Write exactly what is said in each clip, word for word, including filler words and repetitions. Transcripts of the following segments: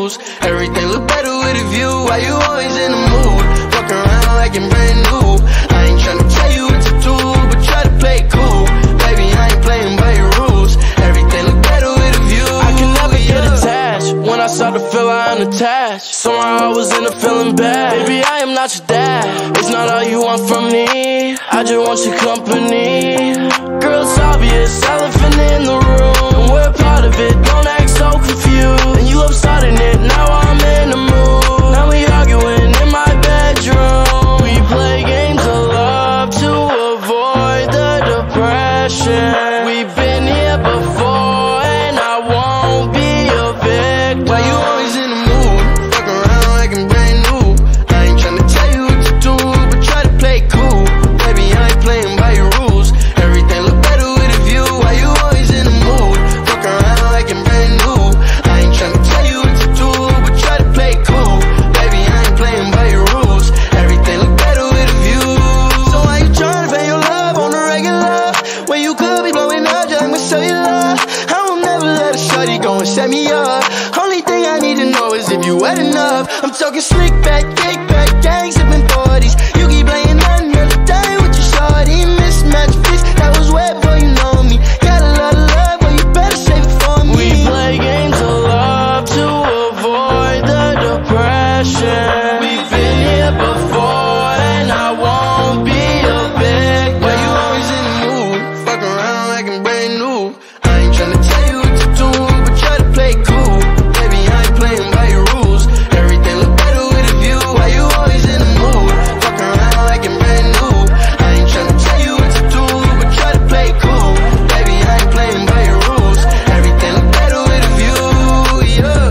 rules. Everything look better with a view. Why you always in the mood? Fuck around like you're brand new. I ain't tryna tell you what to do, but try to play cool. Baby, I ain't playing by your rules. Everything look better with a view. I can never get attached. When I start to feel I unattached, somehow I was in a feeling bad. Baby, I am not your dad. It's not all you want from me. I just want your company. Girl, it's obvious, elephant in the room. We're part of it, don't act so confused. And you love starting it, now I'm in the mood. Now we arguing in my bedroom. We play games of love to avoid the depression. We've been here before and I won't be a victim. Why you always in the mood? Fuck around like I'm brand new. I ain't tryna tell you what to do, but try to play cool. Baby, I ain't playing by your rules. Everything look better with a view. Why you always in the mood? Fuck around like I'm brand new. I ain't tryna tell you what to do, but try to play cool. Baby, I ain't playing by your rules. Everything look better with a view. So why you tryna pay your love on the regular when you could be blowing up just like my cellular? I won't never let a shorty go and set me up. Only thing I need to know is if you wet enough. I'm talking slick back, kick back, gang sipping forties. You keep playing another day with your shorty. Mismatch fish, that was wet before you know me. Got a lot of love, but you better save it for me. We play games of love to avoid the depression. We've been here before and I won't be a victim. Why you always in the mood? Fuck around like I'm brand new. I ain't tryna tell you what to do, but try to play cool. Baby, I ain't playing by your rules. Everything look better with a view. Why you always in the mood? Fuck around like I'm brand new. I ain't tryna tell you what to do, but try to play cool. Baby, I ain't playing by your rules. Everything look better with a view, yeah.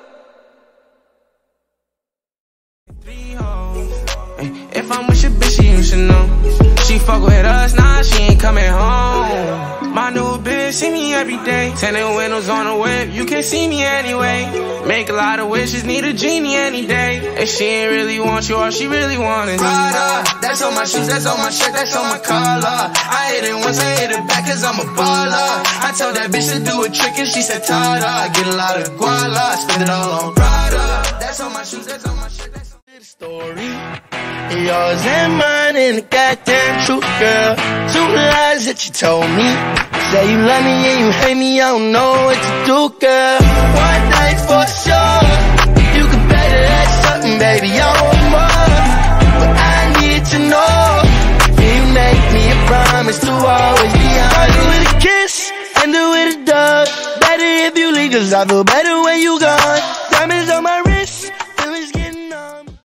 If I'm with your bitch, you should know. She fuck with us, nah, she ain't coming home. My new bitch see me every day. Tinted windows on the whip, you can't see me anyway. Make a lot of wishes, need a genie any day. And she ain't really want you, all she really want is Prada. That's on my shoes, that's on my shirt, that's on my collar. I hit it once, I hit it back cause I'm a baller. I told that bitch to do a trick and she said Tada. I get a lot of guala, spend it all on Prada. That's on my shoes, that's on my shirt, that's on The story, yours and mine, and the goddamn truth, girl. Two lies that you told me. Say you love me and you hate me, I don't know what to do, girl. One night for sure, you could better that something, baby, I want more. But I need to know, can you make me a promise to always be honest? Start with a kiss, end it with a dub. Better if you leave, cause I feel better when you gone. Diamonds on my wrist.